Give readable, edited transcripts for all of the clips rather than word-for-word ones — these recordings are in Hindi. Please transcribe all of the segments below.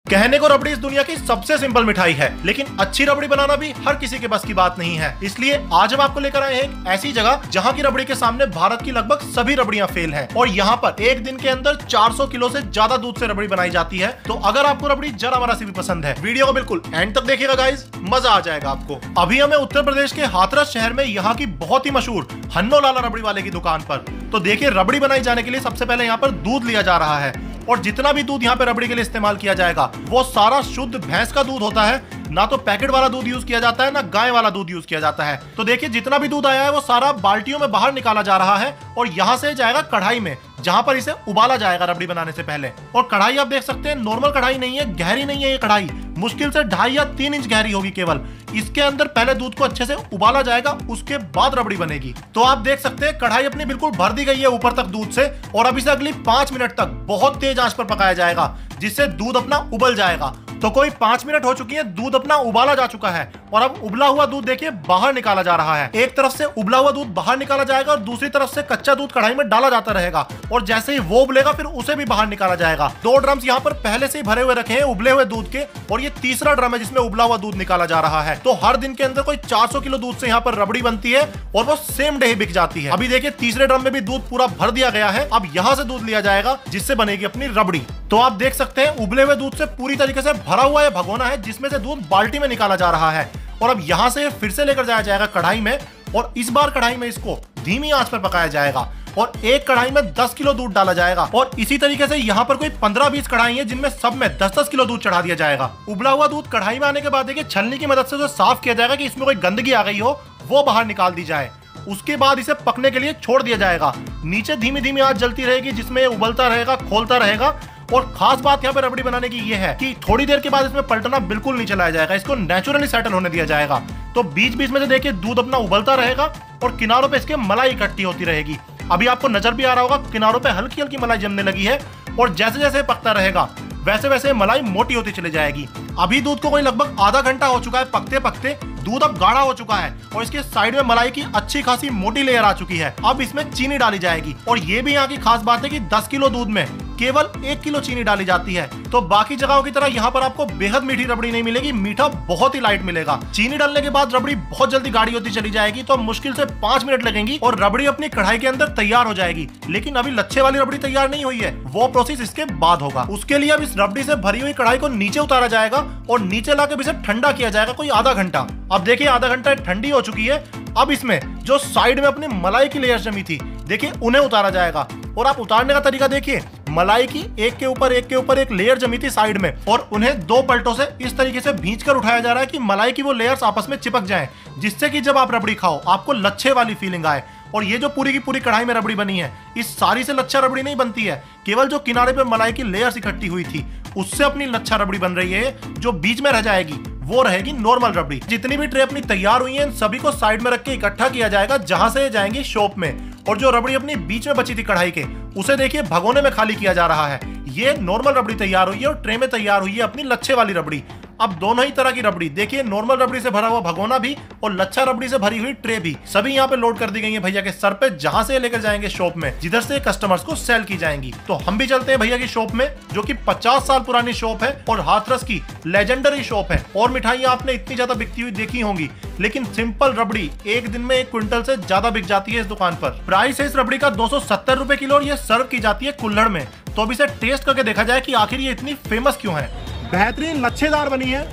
कहने को रबड़ी इस दुनिया की सबसे सिंपल मिठाई है, लेकिन अच्छी रबड़ी बनाना भी हर किसी के बस की बात नहीं है। इसलिए आज हम आपको लेकर आए हैं एक ऐसी जगह जहां की रबड़ी के सामने भारत की लगभग सभी रबड़ियां फेल हैं और यहां पर एक दिन के अंदर 400 किलो से ज्यादा दूध से रबड़ी बनाई जाती है। तो अगर आपको रबड़ी जरा मरा सी भी पसंद है, वीडियो को बिल्कुल एंड तक देखिएगा गाइस, मजा आ जाएगा आपको। अभी हमें उत्तर प्रदेश के हाथरस शहर में यहाँ की बहुत ही मशहूर हन्नो लाला रबड़ी वाले की दुकान पर। तो देखिए, रबड़ी बनाई जाने के लिए सबसे पहले यहाँ पर दूध लिया जा रहा है और जितना भी दूध यहाँ पे रबड़ी के लिए इस्तेमाल किया जाएगा वो सारा शुद्ध भैंस का दूध होता है। ना तो पैकेट वाला दूध यूज किया जाता है, ना गाय वाला दूध यूज किया जाता है। तो देखिए, जितना भी दूध आया है वो सारा बाल्टियों में बाहर निकाला जा रहा है और यहाँ से जाएगा कढ़ाई में, जहां पर इसे उबाला जाएगा रबड़ी बनाने से पहले। और कढ़ाई आप देख सकते हैं, नॉर्मल कढ़ाई नहीं है, गहरी नहीं है ये कढ़ाई, मुश्किल से 2.5 या 3 इंच गहरी होगी केवल। इसके अंदर पहले दूध को अच्छे से उबाला जाएगा, उसके बाद रबड़ी बनेगी। तो आप देख सकते हैं कढ़ाई अपनी बिल्कुल भर दी गई है ऊपर तक दूध से और अब इसे अगली 5 मिनट तक बहुत तेज आंच पर पकाया जाएगा, जिससे दूध अपना उबल जाएगा। तो कोई 5 मिनट हो चुकी है, दूध अपना उबाला जा चुका है और अब उबला हुआ दूध देखिए बाहर निकाला जा रहा है। एक तरफ से उबला हुआ दूध बाहर निकाला जाएगा और दूसरी तरफ से कच्चा दूध कढ़ाई में डाला जाता रहेगा और जैसे ही वो उबलेगा फिर उसे भी बाहर निकाला जाएगा। 2 ड्रम्स यहाँ पर पहले से ही भरे हुए रखे हैं उबले हुए दूध के और ये तीसरा ड्रम है जिसमें उबला हुआ दूध निकाला जा रहा है। तो हर दिन के अंदर कोई 400 किलो दूध से यहाँ पर रबड़ी बनती है और वो सेम डे ही बिक जाती है। अभी देखिए, तीसरे ड्रम में भी दूध पूरा भर दिया गया है। अब यहाँ से दूध लिया जाएगा जिससे बनेगी अपनी रबड़ी। तो आप देख सकते हैं उबले हुए दूध से पूरी तरीके से भरा हुआ ये भगोना है जिसमें से दूध बाल्टी में निकाला जा रहा है और अब यहाँ से फिर से लेकर जाया जाएगा कढ़ाई में और इस बार कढ़ाई में इसको धीमी आंच पर पकाया जाएगा और एक कढ़ाई में 10 किलो दूध डाला जाएगा और इसी तरीके से यहाँ पर कोई 15-20 कढ़ाई है जिनमें सब में 10-10 किलो दूध चढ़ा दिया जाएगा। उबला हुआ दूध कढ़ाई में आने के बाद देखिए छलनी की मदद से जो साफ किया जाएगा कि इसमें कोई गंदगी आ गई हो वो बाहर निकाल दी जाए। उसके बाद इसे पकने के लिए छोड़ दिया जाएगा। नीचे धीमी धीमी आंच जलती रहेगी जिसमें उबलता रहेगा, खोलता रहेगा। और खास बात यहाँ पे रबड़ी बनाने की ये है कि थोड़ी देर के बाद इसमें पलटना बिल्कुल नहीं चलाया जाएगा, इसको नेचुरली सेटल होने दिया जाएगा। तो बीच बीच में से देखिए दूध अपना उबलता रहेगा और किनारों पे इसके मलाई इकट्ठी होती रहेगी। अभी आपको नजर भी आ रहा होगा किनारों पे हल्की हल्की मलाई जमने लगी है और जैसे जैसे पकता रहेगा वैसे वैसे मलाई मोटी होती चली जाएगी। अभी दूध को कोई लगभग आधा घंटा हो चुका है पकते पकते, दूध अब गाढ़ा हो चुका है और इसके साइड में मलाई की अच्छी खासी मोटी लेयर आ चुकी है। अब इसमें चीनी डाली जाएगी और ये भी यहाँ की खास बात है कि 10 किलो दूध में केवल 1 किलो चीनी डाली जाती है। तो बाकी जगहों की तरह यहाँ पर आपको बेहद मीठी रबड़ी नहीं मिलेगी, मीठा बहुत ही लाइट मिलेगा। चीनी डालने के बाद रबड़ी बहुत जल्दी गाढ़ी होती चली जाएगी, तो मुश्किल से 5 मिनट लगेंगी और रबड़ी अपनी कढ़ाई के अंदर तैयार हो जाएगी। लेकिन अभी लच्छे वाली रबड़ी तैयार नहीं हुई है, वो प्रोसेस इसके बाद होगा। उसके लिए अब इस रबड़ी से भरी हुई कढ़ाई को नीचे उतारा जाएगा और नीचे लाकर इसे ठंडा किया जाएगा कोई आधा घंटा। अब देखिए आधा घंटा ठंडी हो चुकी है। अब इसमें जो साइड में अपनी मलाई की लेयर जमी थी देखिए उन्हें उतारा जाएगा और आप उतारने का तरीका देखिए, मलाई की एक के ऊपर एक लेयर जमी थी साइड में और उन्हें 2 पलटों से इस तरीके से भींचकर उठाया जा रहा है कि मलाई की वो लेयर्स आपस में चिपक जाएं, जिससे कि जब आप रबड़ी खाओ आपको लच्छे वाली फीलिंग आए। और ये जो पूरी की पूरी कढ़ाई में रबड़ी बनी है, इस सारी से लच्छा रबड़ी नहीं बनती है, केवल जो किनारे पे मलाई की लेयर्स इकट्ठी हुई थी उससे अपनी लच्छा रबड़ी बन रही है। जो बीच में रह जाएगी वो रहेगी नॉर्मल रबड़ी। जितनी भी ट्रे अपनी तैयार हुई हैं सभी को साइड में रख के इकट्ठा किया जाएगा, जहां से जाएंगी शॉप में। और जो रबड़ी अपनी बीच में बची थी कढ़ाई के, उसे देखिए भगोने में खाली किया जा रहा है। ये नॉर्मल रबड़ी तैयार हुई है और ट्रे में तैयार हुई है अपनी लच्छे वाली रबड़ी। अब दोनों ही तरह की रबड़ी देखिए, नॉर्मल रबड़ी से भरा हुआ भगोना भी और लच्छा रबड़ी से भरी हुई ट्रे भी, सभी यहाँ पे लोड कर दी गई है भैया के सर पे, जहां से लेकर जाएंगे शॉप में, जिधर से कस्टमर्स को सेल की जाएंगी। तो हम भी चलते हैं भैया की शॉप में, जो कि 50 साल पुरानी शॉप है और हाथरस की लेजेंडरी शॉप है। और मिठाइयाँ आपने इतनी ज्यादा बिकती हुई देखी होंगी, लेकिन सिंपल रबड़ी एक दिन में 1 क्विंटल से ज्यादा बिक जाती है इस दुकान पर। प्राइस है इस रबड़ी का 270 रुपए किलो और ये सर्व की जाती है कुल्हड़ में। तो अब इसे टेस्ट करके देखा जाए कि आखिर ये इतनी फेमस क्यों है। बेहतरीन लच्छेदार बनी है।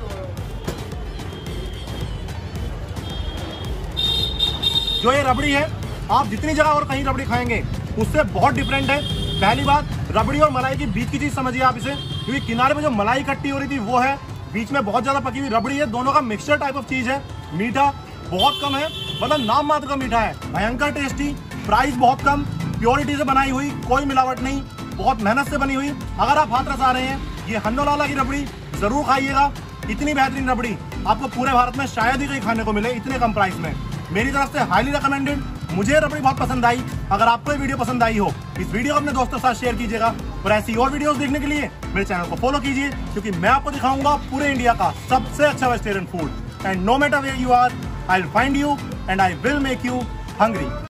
जो ये रबड़ी है आप जितनी जगह और कहीं रबड़ी खाएंगे उससे बहुत डिफरेंट है। पहली बात, रबड़ी और मलाई के बीच की चीज समझिए आप इसे, क्योंकि किनारे में जो मलाई इकट्ठी हो रही थी वो है, बीच में बहुत ज्यादा पकी हुई रबड़ी है। दोनों का मिक्सचर टाइप ऑफ चीज है। मीठा बहुत कम है, मतलब नाम मात्र का मीठा है, भयंकर टेस्टी। प्राइस बहुत कम, प्योरिटी से बनाई हुई, कोई मिलावट नहीं, बहुत मेहनत से बनी हुई। अगर आप हाथरस आ रहे हैं, ये हन्नो लाला की रबड़ी जरूर खाइएगा। इतनी बेहतरीन रबड़ी आपको पूरे भारत में शायद ही कहीं खाने को मिले इतने कम प्राइस में। मेरी तरफ से हाईली रिकमेंडेड। मुझे रबड़ी बहुत पसंद आई। अगर आपको ये वीडियो पसंद आई हो, इस वीडियो को अपने दोस्तों के साथ शेयर कीजिएगा और ऐसी और वीडियोस देखने के लिए मेरे चैनल को फॉलो कीजिए, क्योंकि मैं आपको दिखाऊंगा पूरे इंडिया का सबसे अच्छा vegetarian food. And no matter where you are, I will find you and I will make you hungry.